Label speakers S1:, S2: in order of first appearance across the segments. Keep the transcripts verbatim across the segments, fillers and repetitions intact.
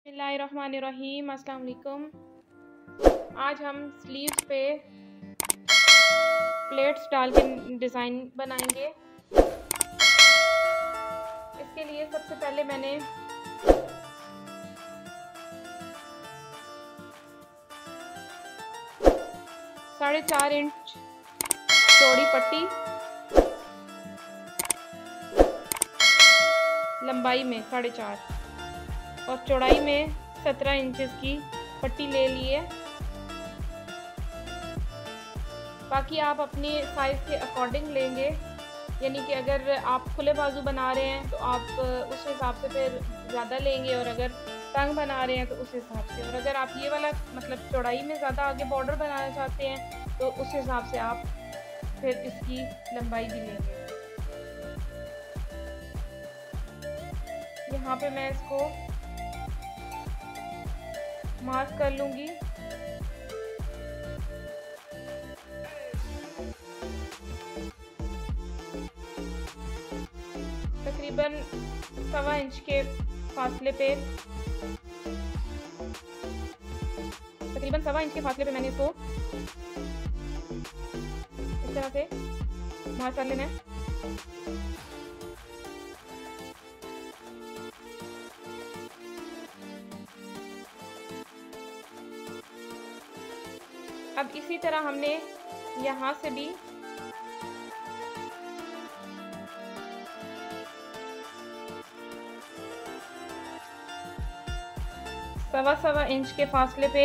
S1: बिस्मिल्लाहिर्रहमानिर्रहीम। अस्सलाम वालेकुम। आज हम स्लीव्स पे प्लेट्स डाल के डिज़ाइन बनाएंगे। इसके लिए सबसे पहले मैंने साढ़े चार इंच चौड़ी पट्टी लंबाई में साढ़े चार और चौड़ाई में सत्रह इंचेस की पट्टी ले लिए। बाकी आप अपने साइज़ के अकॉर्डिंग लेंगे, यानी कि अगर आप खुले बाजू बना रहे हैं तो आप उस हिसाब से फिर ज़्यादा लेंगे, और अगर तंग बना रहे हैं तो उस हिसाब से, और अगर आप ये वाला मतलब चौड़ाई में ज़्यादा आगे बॉर्डर बनाना चाहते हैं तो उस हिसाब से आप फिर इसकी लंबाई भी लेंगे। यहाँ पे मैं इसको मार्क कर लूँगी। तकरीबन सवा इंच के फासले पे तकरीबन सवा इंच के फासले पे मैंने इसको इस तरह से मार्क कर लेना है। अब इसी तरह हमने यहाँ से भी सवा सवा इंच के फासले पे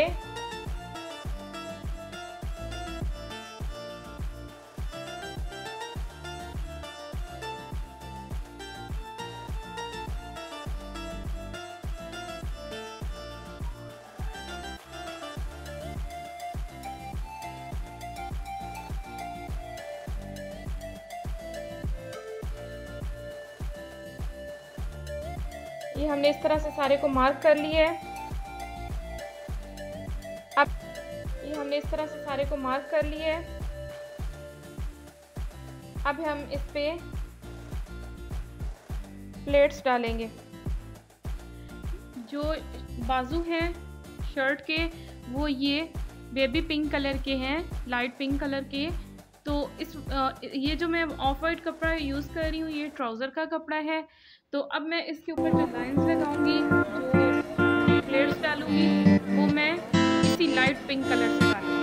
S1: ये हमने इस तरह से सारे को मार्क कर लिया है। अब ये हमने इस तरह से सारे को मार्क कर लिया है। अब हम इस पे प्लेट्स डालेंगे। जो बाजू हैं शर्ट के वो ये बेबी पिंक कलर के हैं, लाइट पिंक कलर के। तो इस ये जो मैं ऑफ वाइट कपड़ा यूज़ कर रही हूँ ये ट्राउज़र का कपड़ा है। तो अब मैं इसके ऊपर जो लाइंस लगाऊंगी, जो प्लेट्स डालूंगी, वो मैं इसी लाइट पिंक कलर से डालूंगी।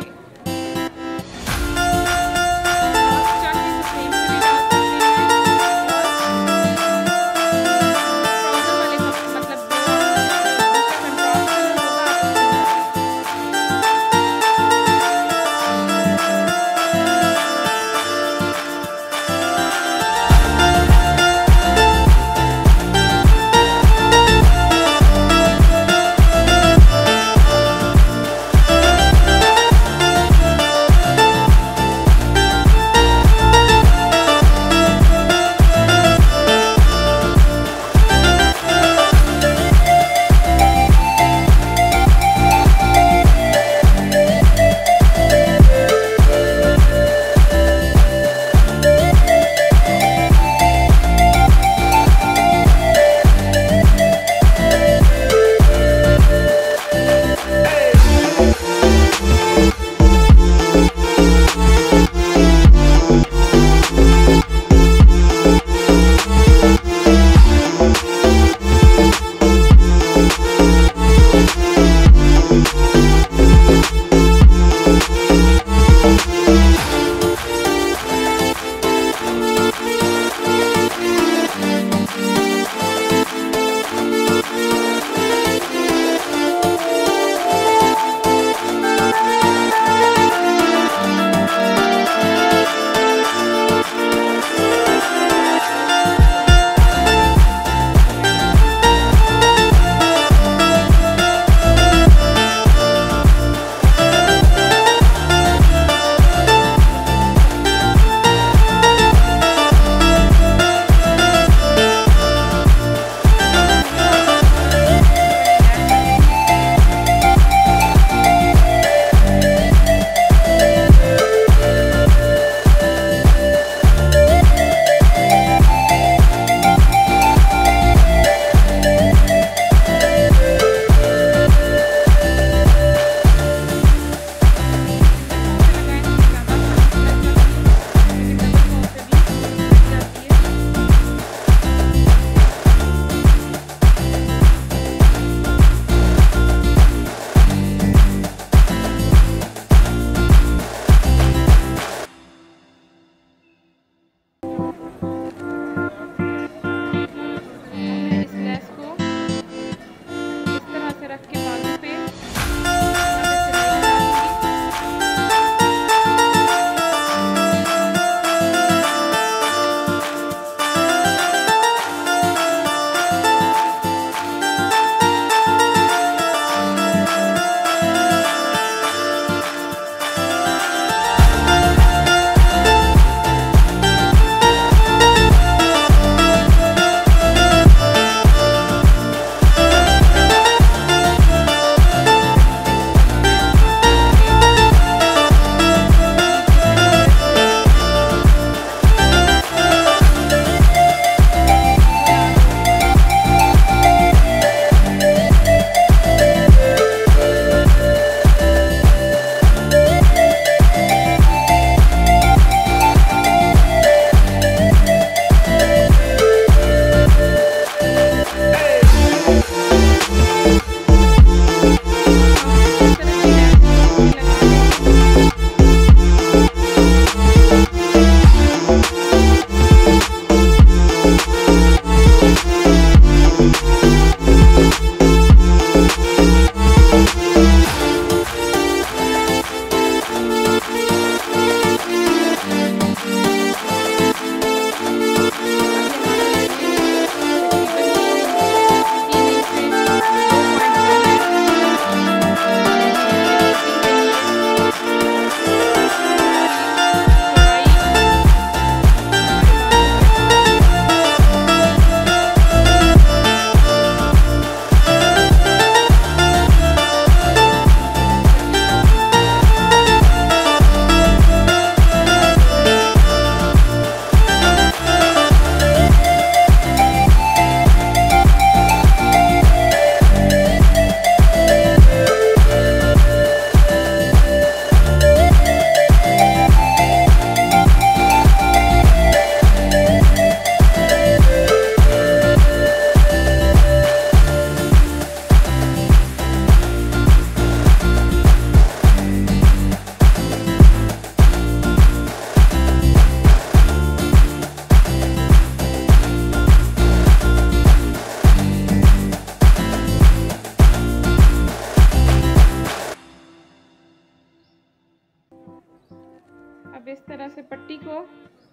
S1: इस तरह से पट्टी को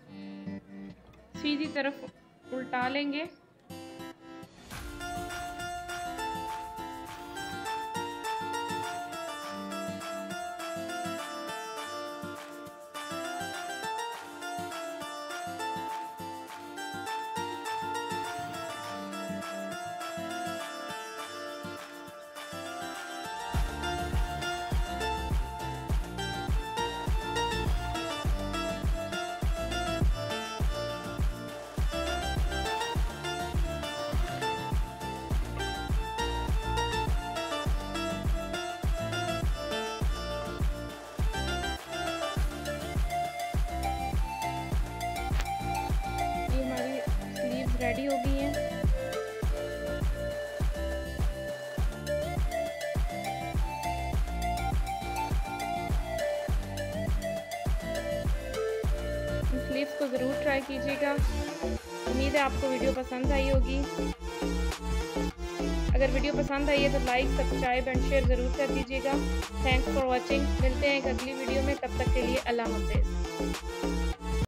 S1: सीधी तरफ उल्टा लेंगे। रेडी हो गई हैं। स्लीव्स को ज़रूर ट्राई कीजिएगा। उम्मीद है आपको वीडियो पसंद आई होगी। अगर वीडियो पसंद आई है तो लाइक, सब्सक्राइब एंड शेयर ज़रूर कर दीजिएगा। Thanks for watching. मिलते हैं एक अगली वीडियो में, तब तक के लिए अल्लाह हाफ़िज़।